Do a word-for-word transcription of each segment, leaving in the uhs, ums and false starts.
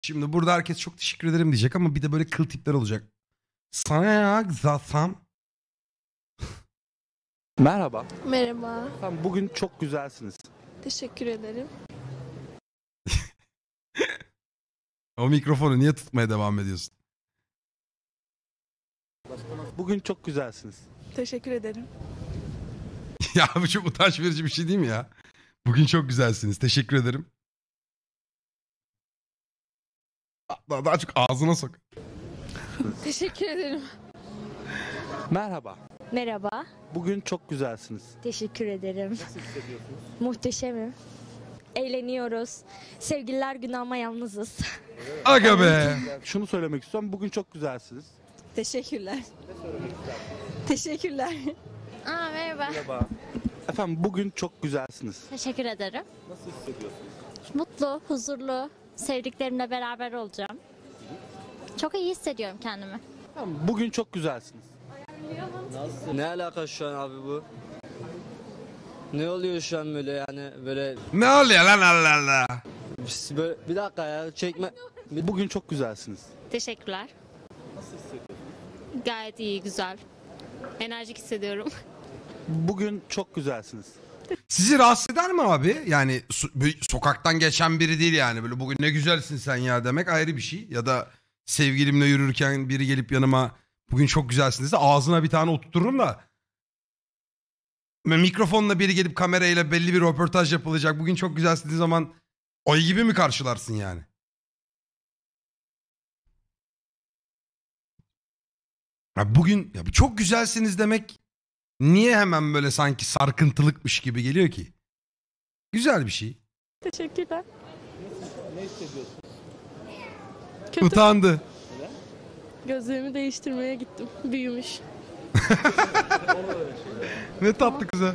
Şimdi burada herkes çok teşekkür ederim diyecek ama bir de böyle kıl tipler olacak. Sana ya zaten. Merhaba. Merhaba. Efendim bugün çok güzelsiniz. Teşekkür ederim. O mikrofonu niye tutmaya devam ediyorsun? Bugün çok güzelsiniz. Teşekkür ederim. Ya bu çok utanç verici bir şey değil mi ya? Bugün çok güzelsiniz. Teşekkür ederim. Daha, daha çok ağzına sok. Teşekkür ederim. Merhaba. Merhaba, Bugün çok güzelsiniz. teşekkür ederim. Nasıl hissediyorsunuz? Muhteşemim. Eğleniyoruz. Sevgililer günü ama yalnızız. Aga be. Şunu söylemek istiyorum. Bugün çok güzelsiniz. Teşekkürler. Teşekkürler. Aa, merhaba. Merhaba. Efendim bugün çok güzelsiniz. Teşekkür ederim. Nasıl hissediyorsunuz? Mutlu, huzurlu, sevdiklerimle beraber olacağım. Çok iyi hissediyorum kendimi. Efendim bugün çok güzelsiniz. Ne alaka şu an abi bu? Ne oluyor şu an böyle yani böyle, Ne oluyor lan Allah Allah. böyle bir dakika ya çekme. Bugün çok güzelsiniz. Teşekkürler. Nasıl hissediyorsunuz? Gayet iyi, güzel. Enerjik hissediyorum. Bugün çok güzelsiniz. Sizi rahatsız eder mi abi? Yani so- böyle sokaktan geçen biri değil yani. Böyle bugün ne güzelsin sen ya demek ayrı bir şey. Ya da sevgilimle yürürken biri gelip yanıma bugün çok güzelsin dese ağzına bir tane oturturum da. Mikrofonla biri gelip kamerayla belli bir röportaj yapılacak. Bugün çok güzelsin dediği zaman oy gibi mi karşılarsın yani? Ya bugün ya bu çok güzelsiniz demek niye hemen böyle sanki sarkıntılıkmış gibi geliyor ki? Güzel bir şey. Teşekkürler. Ne hissediyorsunuz? Kötü. Utandı. Gözlüğümü değiştirmeye gittim. Büyümüş. Ne tatlı kıza.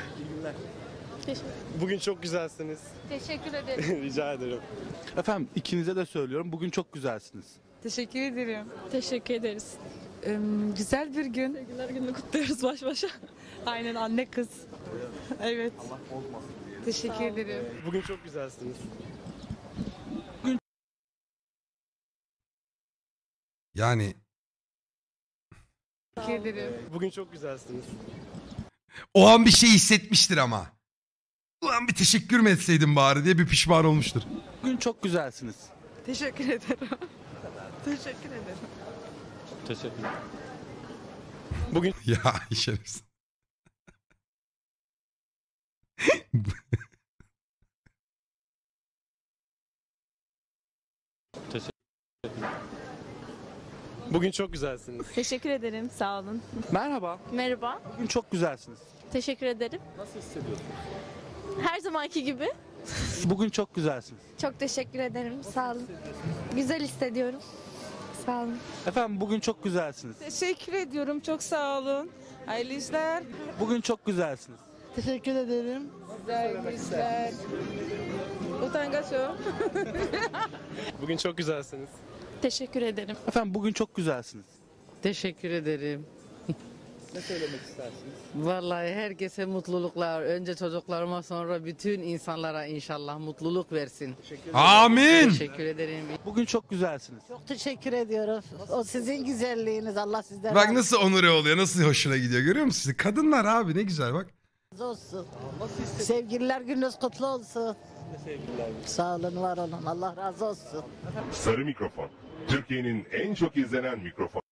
Bugün çok güzelsiniz. Teşekkür ederim. Rica ederim. Efendim ikinize de söylüyorum. Bugün çok güzelsiniz. Teşekkür ederim. Teşekkür ederiz. Ee, güzel bir gün. Sevgililer gününü kutluyoruz baş başa. Aynen anne kız. Evet. Teşekkür ederim. Bugün çok güzelsiniz. Yani Teşekkür ederim. Bugün çok güzelsiniz. o an bir şey hissetmiştir ama. Ulan bir teşekkür mü etseydim bari diye bir pişman olmuştur. Bugün çok güzelsiniz. Teşekkür ederim. Teşekkür ederim. Teşekkürler. Bugün Ya şerefsiz. Bugün çok güzelsiniz. Teşekkür ederim. Sağ olun. Merhaba. Merhaba. Bugün çok güzelsiniz. Teşekkür ederim. Nasıl hissediyorsunuz? Her zamanki gibi. Bugün çok güzelsiniz. Çok teşekkür ederim. Sağ olun. Güzel hissediyorum. Sağ olun. Efendim bugün çok güzelsiniz. Teşekkür ediyorum. Çok sağ olun. Hayırlı işler. Bugün çok güzelsiniz. Teşekkür ederim. Güzel işler. Utangaç o. Bugün çok güzelsiniz. Teşekkür ederim. Efendim bugün çok güzelsiniz. Teşekkür ederim. Ne söylemek istersiniz? Vallahi herkese mutluluklar. Önce çocuklarıma sonra bütün insanlara inşallah mutluluk versin. Amin. Teşekkür ederim. Bugün çok güzelsiniz. Çok teşekkür ediyoruz. O sizin güzelliğiniz. Allah sizden Bak nasıl onure oluyor, nasıl hoşuna gidiyor görüyor musun? Kadınlar abi ne güzel bak. razı olsun. Sevgililer gününüz kutlu olsun. Sağ olun, var olun. Allah razı olsun. Sarı mikrofon. Türkiye'nin en çok izlenen mikrofon.